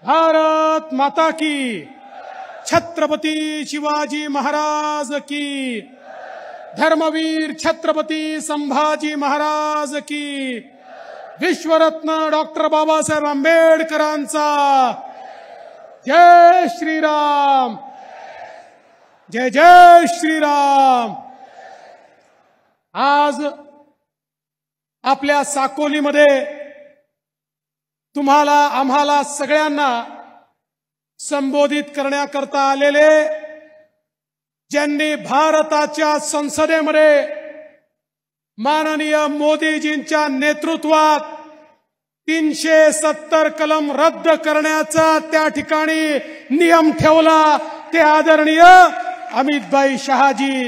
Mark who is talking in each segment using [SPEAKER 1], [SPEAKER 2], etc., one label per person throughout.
[SPEAKER 1] भारत माता की, छत्रपति शिवाजी महाराज की, धर्मवीर छत्रपति संभाजी महाराज की, विश्वरत्न डॉक्टर बाबासाहेब आंबेडकरांचा जय श्रीराम, जय जय श्रीराम। आज आपल्या साकोलीमध्ये तुम्हाला आम्हाला सगळ्यांना संबोधित करण्याकरता आलेले, ज्यांनी भारताच्या संसदेमध्ये माननीय मोदीजींच्या नेतृत्वात 370 कलम रद्द करण्याचा त्या ठिकाणी नियम ठेवला, ते आदरणीय अमितभाई शहाजी।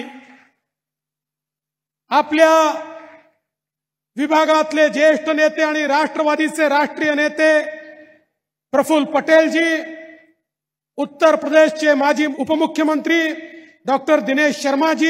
[SPEAKER 1] आपल्या विभागातले ज्येष्ठ नेते आणि राष्ट्रवादीचे राष्ट्रीय नेते प्रफुल्ल पटेलजी, उत्तर प्रदेशचे माजी उपमुख्यमंत्री डॉक्टर दिनेश शर्माजी,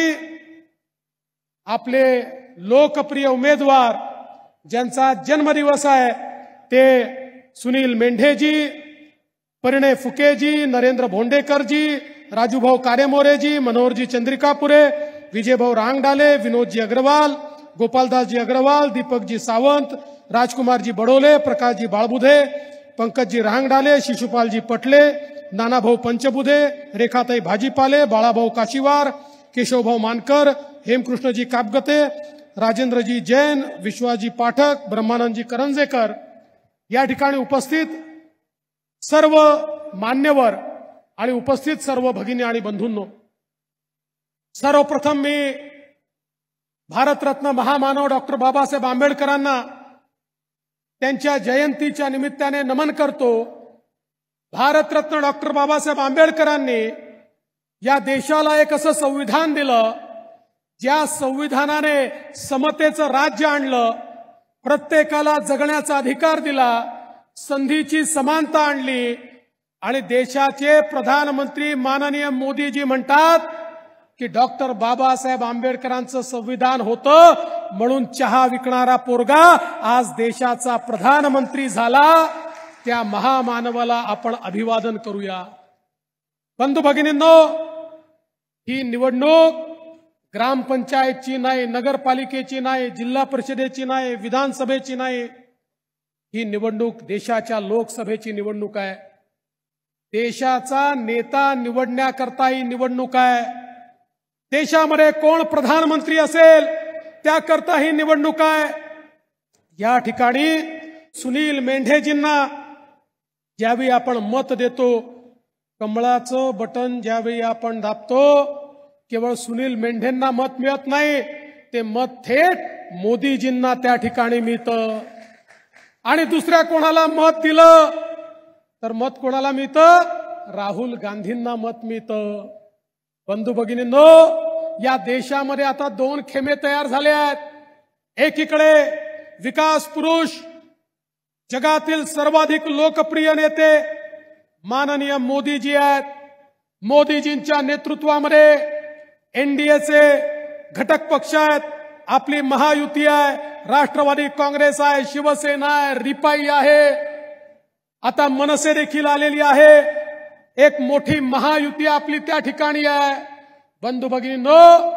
[SPEAKER 1] आपले लोकप्रिय उमेदवार ज्यांचा जन्मदिवस आहे ते सुनील मेंढेजी, परिणय फुकेजी, नरेंद्र भोंडेकरजी, राजूभाऊ कारेमोरेजी, मनोहरजी चंद्रिकापुरे, विजयभाऊ रांगडाले, विनोदजी अग्रवाल, गोपालदासजी अग्रवाल, दीपकजी सावंत, राजकुमारजी बडोले, प्रकाशजी बाळबुधे, पंकजजी रांगडाले, शिशुपालजी पटले, नानाभाऊ पंचबुधे, रेखाताई भाजीपाले, बाळाभाऊ काशीवार, केशवभाऊ मानकर, हेमकृष्णजी कापगते, राजेंद्रजी जैन, विश्वाजी पाठक, ब्रह्मानंदजी करंजेकर, या ठिकाणी उपस्थित सर्व मान्यवर आणि उपस्थित सर्व भगिनी आणि बंधूंनो, सर्वप्रथम मी भारतरत्न महामानव डॉक्टर बाबासाहेब आंबेडकरांना त्यांच्या जयंतीच्या निमित्ताने नमन करतो। भारतरत्न डॉक्टर बाबासाहेब आंबेडकरांनी या देशाला एक असं संविधान दिलं, ज्या संविधानाने समतेचं राज्य आणलं, प्रत्येकाला जगण्याचा अधिकार दिला, संधीची समानता आणली आणि देशाचे प्रधानमंत्री माननीय मोदीजी म्हणतात की डॉक्टर बाबासाहेब आंबेडकरांचं संविधान होतं म्हणून चहा विकणारा पोरगा आज देशाचा प्रधानमंत्री झाला। त्या महामानवाला आपण अभिवादन करूया। बंधू भगिनींनो, ही निवडणूक ग्रामपंचायतची नाही, नगरपालिकेची नाही, जिल्हा परिषदेची नाही, विधानसभेची नाही, ही निवडणूक देशाच्या लोकसभेची निवडणूक आहे। देशाचा नेता निवडण्याकरता ही निवडणूक आहे। देशामध्ये कोण प्रधानमंत्री असेल त्याकरता ही निवडणूक आहे। या ठिकाणी सुनील मेंढेजींना ज्यावेळी आपण मत देतो, कमळाचं बटन ज्यावेळी आपण दाबतो, केवळ सुनील मेंढेंना मत मिळत नाही, ते मत थेट मोदीजींना त्या ठिकाणी मिळतं। आणि दुसऱ्या कोणाला मत दिलं तर मत कोणाला मिळतं? राहुल गांधींना मत मिळतं। बंधू भगिनींनो, या देशामध्ये आता दोन खेमे तयार झाले आहेत। एकीकडे विकास पुरुष, जगातील सर्वाधिक लोकप्रिय नेते माननीय मोदीजी आहेत। मोदीजींच्या नेतृत्वामध्ये एनडीएचे घटक पक्ष आहेत, आपली महायुती आहे, राष्ट्रवादी काँग्रेस आहे, शिवसेना आहे, रिपाई आहे, आता मनसे देखील आलेली आहे। एक मोठी महायुती आपली त्या ठिकाणी आहे। बंधू भगिनींनो,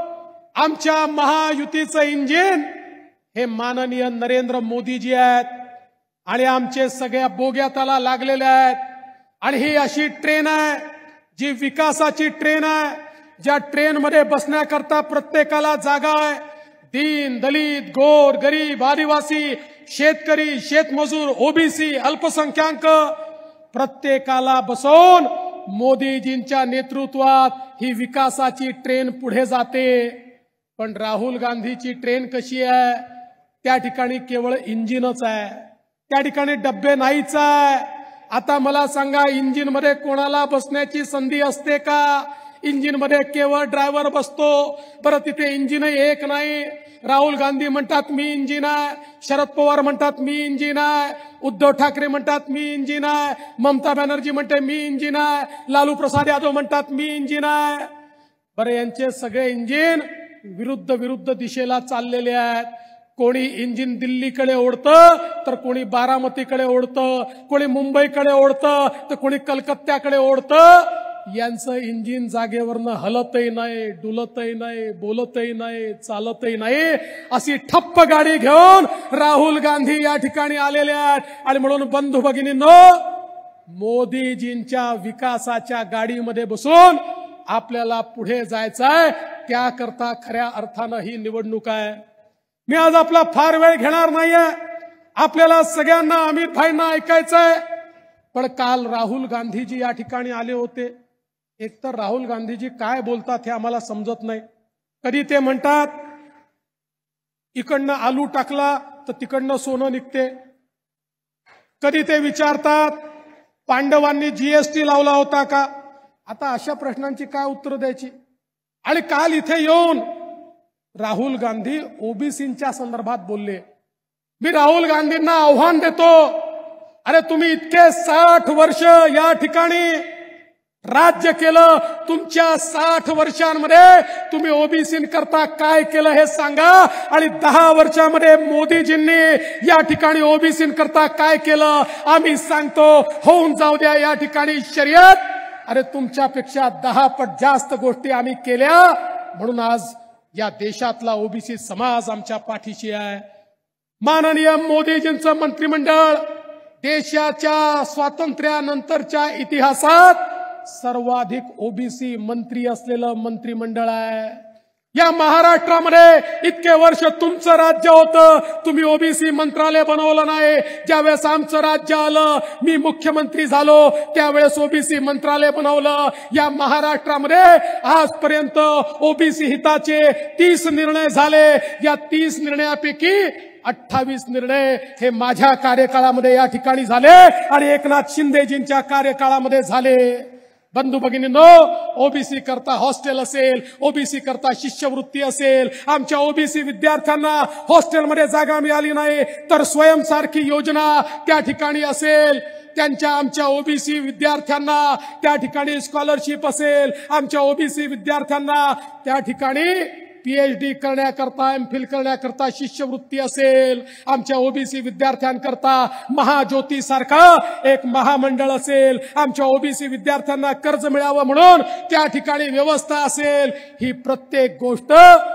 [SPEAKER 1] आमच्या महायुतीचं इंजिन हे माननीय नरेंद्र मोदीजी आहेत आणि आमचे सगळ्या बोग्या त्याला लागलेल्या आहेत। आणि ही अशी ट्रेन आहे जी विकासाची ट्रेन आहे, ज्या ट्रेनमध्ये बसण्याकरता प्रत्येकाला जागा आहे। दीन दलित, गोर गरीब, आदिवासी, शेतकरी, शेतमजूर, ओबीसी, अल्पसंख्याक प्रत्येकाला बसवून मोदीजींच्या नेतृत्वात ही विकासाची ट्रेन पुढे जाते। पण राहुल गांधीची ट्रेन कशी आहे? त्या ठिकाणी केवळ इंजिनच आहे, त्या ठिकाणी डब्बे नाहीच आहे। आता मला सांगा, इंजिन मध्ये कोणाला बसण्याची संधी असते का? इंजिन मध्ये केवळ ड्रायव्हर बसतो। बरं, तिथे इंजिन एक नाही। राहुल गांधी म्हणतात मी इंजिन आहे, शरद पवार म्हणतात मी इंजिन आहे, उद्धव ठाकरे म्हणतात मी इंजिन आहे, ममता बॅनर्जी म्हणते मी इंजिन आहे, लालू प्रसाद यादव म्हणतात मी इंजिन आहे। बरं, यांचे सगळे इंजिन विरुद्ध दिशेला चाललेले आहेत। कोणी इंजिन दिल्लीकडे ओढतं तर कोणी बारामतीकडे ओढतं, कोणी मुंबईकडे ओढतं तर कोणी कलकत्त्याकडे ओढतं. यांचं इंजिन जागेवरनं हलतही नाही, डुलतही नाही, बोलतही नाही, चालतही नाही. अशी ठप्प गाडी घेऊन राहुल गांधी या ठिकाणी आलेले आहेत. आणि म्हणून बंधू भगिनींनो, मोदीजींच्या विकासाच्या गाडीमध्ये बसून आपल्याला पुढे जायचंय. त्याकरता खऱ्या अर्थानं ही निवडणूक आहे. मी आज आपला फार वेळ घेणार नाहीये. आपल्याला सगळ्यांना अमित भाईंना ऐकायचंय. पण काल राहुल गांधीजी या ठिकाणी आले होते. एकतर राहुल गांधीजी काय बोलतात हे आम्हाला समजत नाही. कधी ते म्हणतात इकडनं आलू टाकला तर तिकडनं सोनं निघते, कधी ते विचारतात पांडवांनी जीएसटी लावला होता का. आता अशा प्रश्नांची काय उत्तर द्यायची. आणि काल इथे येऊन राहुल गांधी ओबीसींच्या संदर्भात बोलले. मी राहुल गांधींना आव्हान देतो, अरे तुम्ही इतके 60 वर्ष या ठिकाणी राज्य केलं, तुमच्या 60 वर्षांमध्ये तुम्ही ओबीसींकरता काय केलं हे सांगा. आणि 10 वर्षांमध्ये मोदीजींनी या ठिकाणी ओबीसींकरता काय केलं आम्ही सांगतो. होऊन जाऊ द्या या ठिकाणी शर्यत. अरे तुमच्यापेक्षा 10 पट जास्त गोष्टी आम्ही केल्या, म्हणून आज या देशातला ओबीसी समाज आमच्या पाठीशी आहे. माननीय मोदीजींचं मंत्रिमंडळ देशाच्या स्वातंत्र्यानंतरच्या इतिहासात सर्वाधिक ओबीसी मंत्री असलेलं मंत्रिमंडळ आहे. या महाराष्ट्रामध्ये इतके वर्ष तुमचं राज्य होतं, तुम्ही ओबीसी मंत्रालय बनवलं नाही. ज्यावेळेस आमचं राज्य आलं, मी मुख्यमंत्री झालो, त्यावेळेस ओबीसी मंत्रालय बनवलं. या महाराष्ट्रामध्ये आजपर्यंत ओबीसी हिताचे 30 निर्णय झाले. या 30 निर्णयापैकी 28 निर्णय हे माझ्या कार्यकाळामध्ये या ठिकाणी झाले आणि एकनाथ शिंदेजींच्या कार्यकाळामध्ये झाले. बंधू भगिनींनो, ओबीसी करता हॉस्टेल असेल, ओबीसी करता शिष्यवृत्ती असेल, आमच्या ओबीसी विद्यार्थ्यांना हॉस्टेलमध्ये जागा मिळाली नाही तर स्वयंसारखी योजना त्या ठिकाणी असेल. आमच्या ओबीसी विद्यार्थ्यांना त्या ठिकाणी स्कॉलरशिप असेल, आमच्या ओबीसी विद्यार्थ्यांना त्या ठिकाणी पीएचडी करण्याकरता, एमफिल करण्याकरता शिष्यवृत्ती असेल, आमच्या ओबीसी विद्यार्थ्यांकरता महाज्योती सारखा एक महामंडळ असेल, आमच्या ओबीसी विद्यार्थ्यांना कर्ज मिळावं म्हणून त्या ठिकाणी व्यवस्था असेल. ही प्रत्येक गोष्ट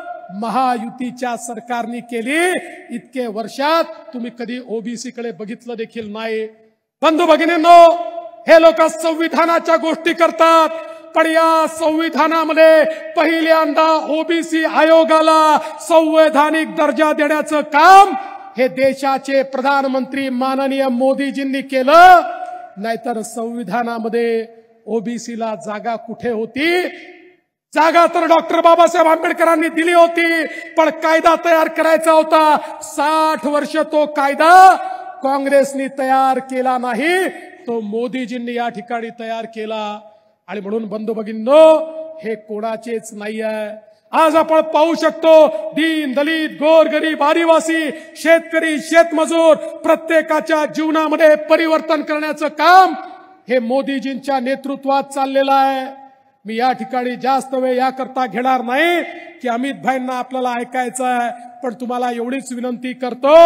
[SPEAKER 1] महायुतीच्या सरकारने केली. इतके वर्षात तुम्ही कधी ओबीसीकडे बघितलं देखील नाही. बंधू भगिनींनो, हे लोक संविधानाच्या गोष्टी करतात, पण या संविधानामध्ये पहिल्यांदा ओबीसी आयोगाला संवैधानिक दर्जा देण्याचं काम हे देशाचे प्रधानमंत्री माननीय मोदीजींनी केलं. नाहीतर संविधानामध्ये ओबीसीला जागा कुठे होती. जागा तर डॉक्टर बाबासाहेब आंबेडकरांनी दिली होती, पण कायदा तयार करायचा होता. 60 वर्ष तो कायदा काँग्रेसनी तयार केला नाही, तो मोदीजींनी या ठिकाणी तयार केला. आणि म्हणून बंधू भगिनींनो, हे कोणाचेच नाही आहे. आज आपण पाहू शकतो, दीन दलित गोरगरीब आदिवासी शेतकरी शेतमजूर प्रत्येकाच्या जीवनामध्ये परिवर्तन करण्याचं काम हे मोदीजींच्या नेतृत्वात चाललेलं आहे. मी या ठिकाणी जास्त वेळ याकरता घेणार नाही की अमित भाईंना आपल्याला ऐकायचं आहे, पण तुम्हाला एवढीच विनंती करतो,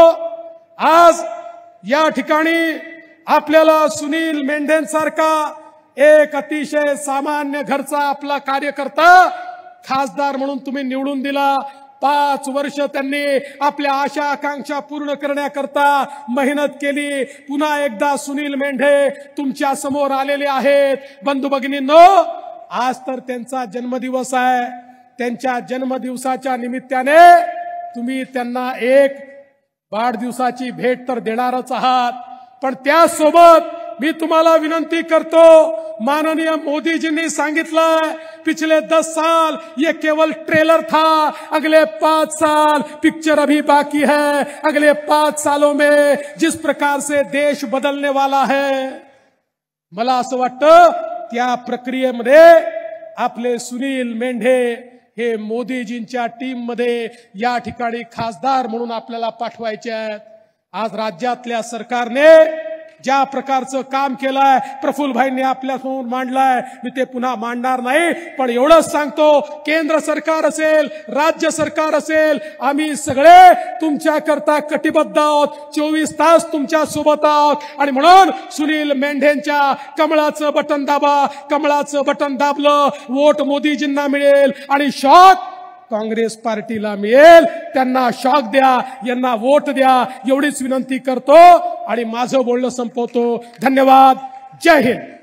[SPEAKER 1] आज या ठिकाणी आपल्याला सुनील मेंढेंसारखा एक अतिशय सामान्य घरचा आपला कार्यकर्ता खासदार म्हणून तुम्ही निवडून दिला. 5 वर्ष त्यांनी आपल्या आशा आकांक्षा पूर्ण करण्याकरता मेहनत केली. पुन्हा एकदा सुनील मेंढे तुमच्या समोर आलेले आहेत. बंधू भगिनींनो, आज तर त्यांचा जन्मदिवस आहे. त्यांच्या जन्मदिवसाच्या निमित्ताने तुम्ही त्यांना एक वाढदिवसाची भेट तर देणारच आहात, पण त्यासोबत मी तुम्हाला विनंती करतो, माननीय मोदीजींनी सांगितलं पिछले 10 साल ये केवल ट्रेलर था, अगले 5 साल पिक्चर अभी बाकी है. अगले 5 सालों में जिस प्रकार से देश बदलने वाला है, मला असं वाटतं त्या प्रक्रियेमध्ये आपले सुनील मेंढे हे मोदीजींच्या टीम मध्ये या ठिकाणी खासदार म्हणून आपल्याला पाठवायचे आहेत. आज राज्यातल्या सरकारने ज्या प्रकारचं काम केलंय प्रफुल्लभाईंनी आपल्यासमोर मांडलंय, मी ते पुन्हा मांडणार नाही. पण एवढंच सांगतो, केंद्र सरकार असेल, राज्य सरकार असेल, आम्ही सगळे तुमच्याकरता कटिबद्ध आहोत, 24 तास तुमच्या सोबत आहोत. आणि म्हणून सुनील मेंढेंच्या कमळाचं बटन दाबा, कमळाचं बटन दाबलं, वोट मोदीजींना मिळेल आणि शॉक काँग्रेस पार्टीला मिळेल. त्यांना शॉक द्या, यांना वोट द्या, एवढीच विनंती करतो आणि माझं बोलणं संपवतो. धन्यवाद. जय हिंद.